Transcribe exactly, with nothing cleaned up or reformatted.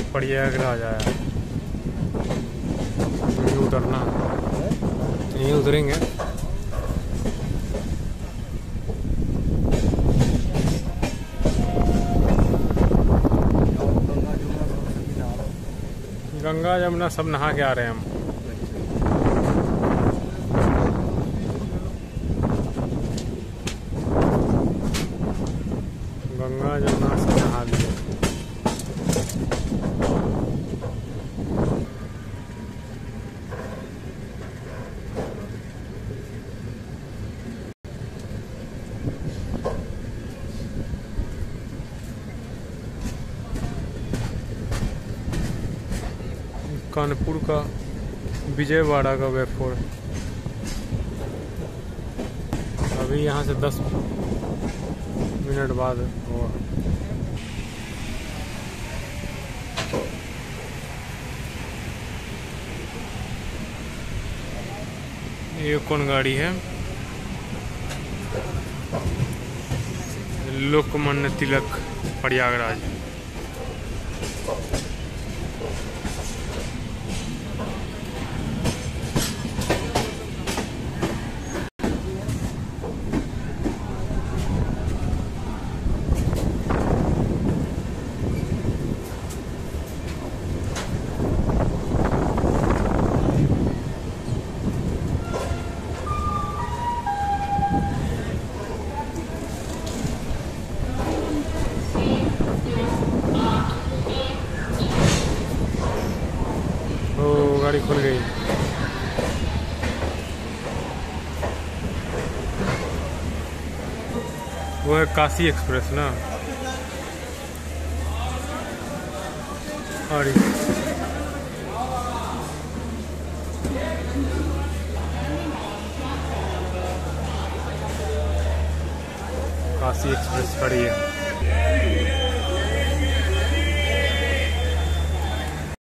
प्रयागराज आया। यहीं उतरना, यहीं उतरेंगे। गंगा जमुना सब नहा के आ रहे हैं हम। गंगा जमुना सब नहा लिए। कानपुर का विजयवाड़ा का वे फोर्ट अभी यहाँ से दस मिनट बाद होगा। ये कौन गाड़ी है? लोकमान्य तिलक प्रयागराज। गाड़ी खुल गई। वो है काशी एक्सप्रेस ना। और काशी एक्सप्रेस खड़ी है।